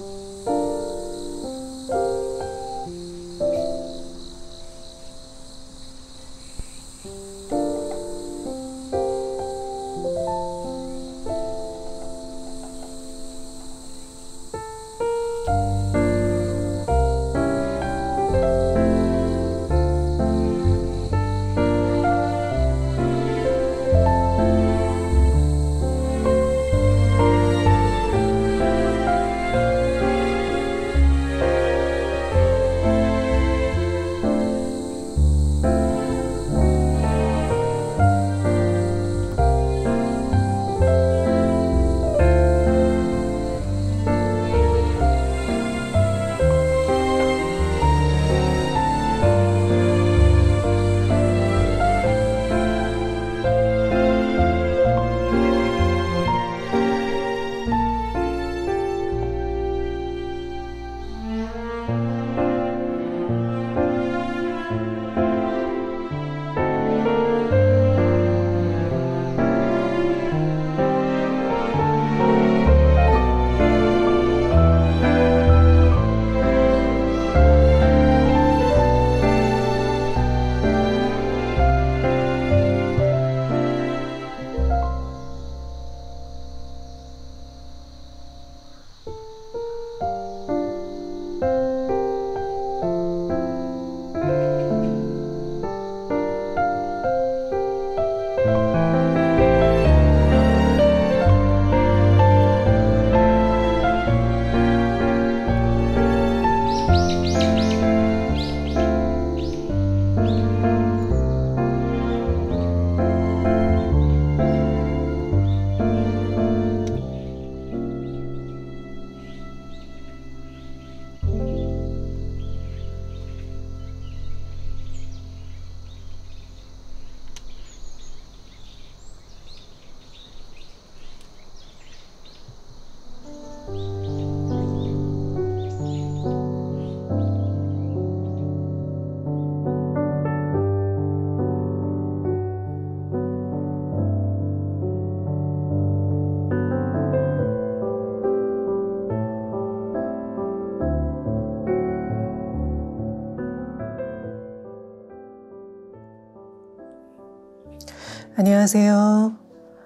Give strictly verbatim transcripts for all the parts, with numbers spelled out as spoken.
안녕하세요.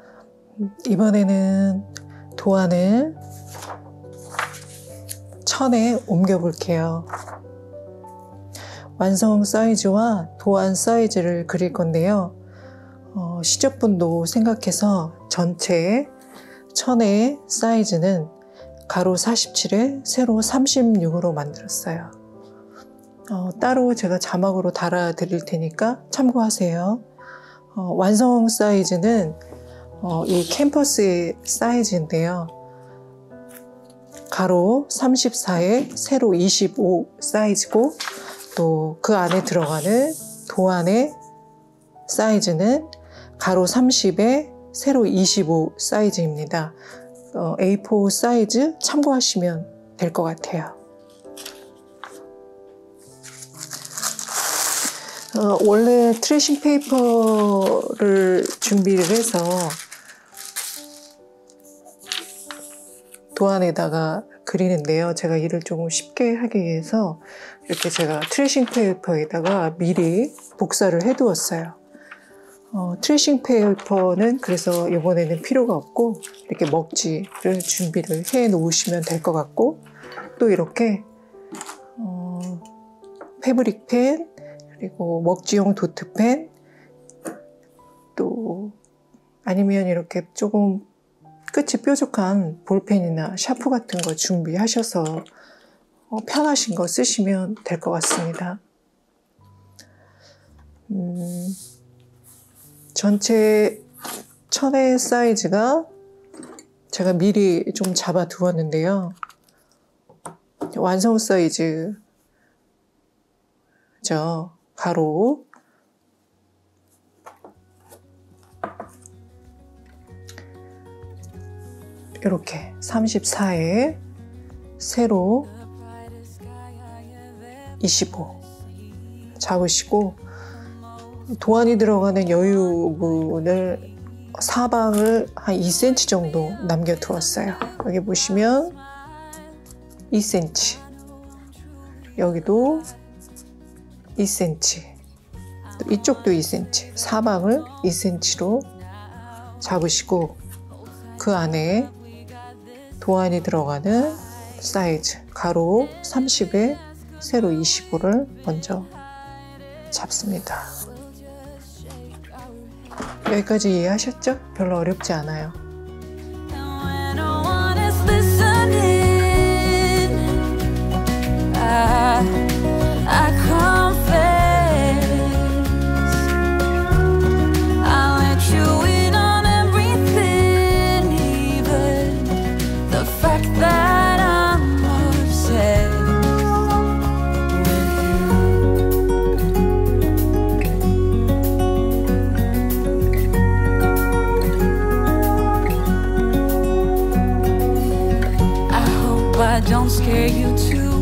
이번에는 도안을 천에 옮겨 볼게요. 완성 사이즈와 도안 사이즈를 그릴 건데요. 어, 시접분도 생각해서 전체 천의 사이즈는 가로 사십칠에 세로 삼십육으로 만들었어요. 어, 따로 제가 자막으로 달아 드릴 테니까 참고하세요. 어, 완성 사이즈는 어, 이 캔버스의 사이즈인데요. 가로 삼십사에 세로 이십오 사이즈고, 또 그 안에 들어가는 도안의 사이즈는 가로 삼십에 세로 이십오 사이즈입니다. 어, 에이 사 사이즈 참고하시면 될 것 같아요. 어, 원래 트레이싱 페이퍼를 준비를 해서 도안에다가 그리는데요. 제가 일을 조금 쉽게 하기 위해서 이렇게 제가 트레이싱 페이퍼에다가 미리 복사를 해 두었어요. 어, 트레이싱 페이퍼는 그래서 이번에는 필요가 없고 이렇게 먹지를 준비를 해 놓으시면 될 것 같고, 또 이렇게 어, 패브릭 펜, 그리고 먹지용 도트펜, 또 아니면 이렇게 조금 끝이 뾰족한 볼펜이나 샤프 같은 거 준비하셔서 어, 편하신 거 쓰시면 될 것 같습니다. 음, 전체 천의 사이즈가 제가 미리 좀 잡아 두었는데요. 완성 사이즈 죠. 가로 이렇게 삼십사에 세로 이십오 잡으시고, 도안이 들어가는 여유 부분을 사방을 한 이 센티미터 정도 남겨 두었어요. 여기 보시면 이 센티미터, 여기도 이 센티미터, 또 이쪽도 이 센티미터, 사방을 이 센티미터로 잡으시고 그 안에 도안이 들어가는 사이즈 가로 삼십에 세로 이십오를 먼저 잡습니다. 여기까지 이해하셨죠? 별로 어렵지 않아요. I don't scare you too